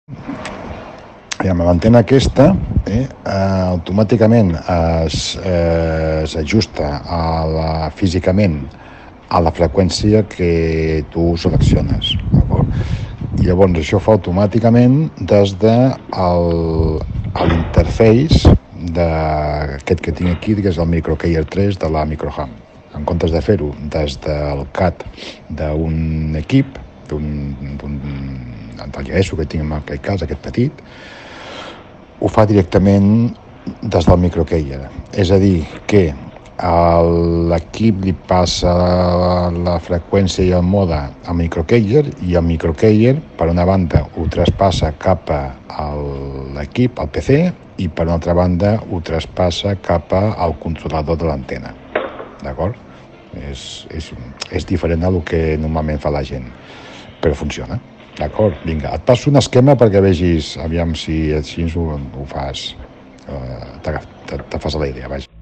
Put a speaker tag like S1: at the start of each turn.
S1: I amb l'antena aquesta automàticament s'ajusta físicament a la freqüència que tu selecciones, d'acord? I llavors això fa automàticament des de l'interface d'aquest que tinc aquí, que és el MicroKeyer 3 de la Microham. En comptes de fer-ho des del CAT d'un equip, del GSU que tinc en aquest cas, aquest petit, ho fa directament des del MicroKeyer. És a dir, que l'equip li passa la freqüència i el mode al MicroKeyer i el MicroKeyer, per una banda, ho traspassa cap a l'equip, al PC, i per una altra banda ho traspassa cap al controlador de l'antena. D'acord? És diferent del que normalment fa la gent, però funciona. D'acord? Vinga, et passo un esquema perquè vegis, aviam si així ho fas, te fas la idea, vaja.